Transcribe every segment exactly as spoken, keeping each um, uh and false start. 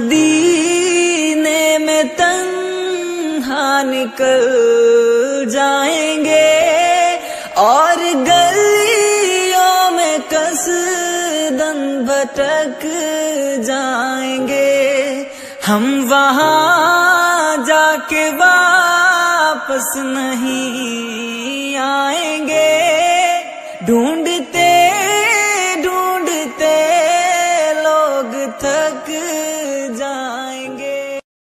مدینے میں تنہا نکل جائیں گے اور گلیوں میں قصداً بھٹک جائیں گے، ہم وہاں جا کے واپس نہیں آئیں گے، ڈھونڈتے ڈھونڈتے لوگ تھک جائیں گے۔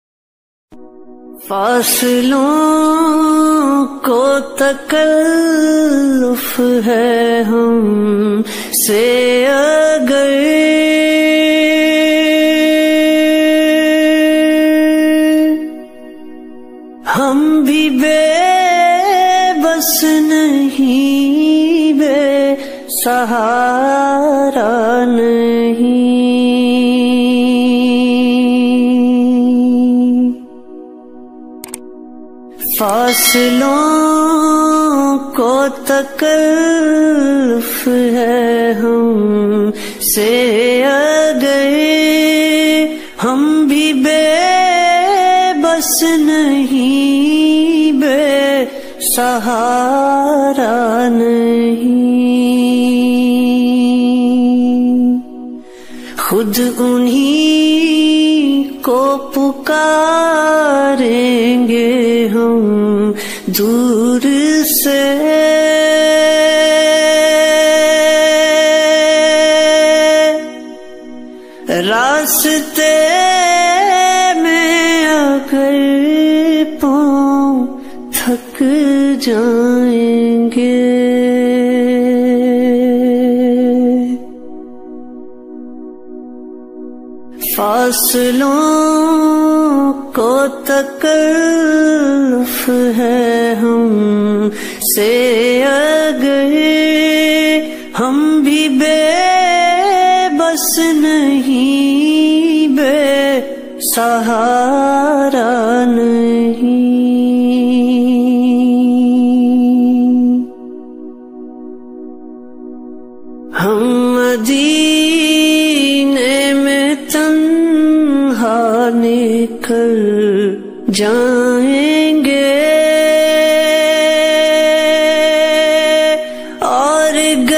فاصلوں کو تکلف ہے ہم سے اگر ہم بھی بے بس نہیں، بے سہارا نہیں۔ فاصلوں کو تکلف ہے ہم سے اگر ہم بھی بے بس نہیں، بے سہارا نہیں، خود انہی کو پکاریں گے ہم دور سے، راستے میں اگر پاؤں تھک جائیں گے، فاصلوں کو تکلف ہے ہم سے اگر ہم بھی بے بس نہیں، بے سہارا نہیں، ہم مدینے میں تنہا نکل جائیں گے اور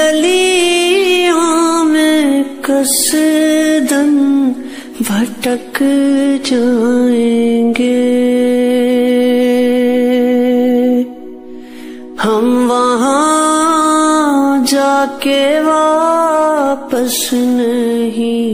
گلیوں میں قصداً بھٹک جائیں گے، ہم وہاں جا کے واپس نہیں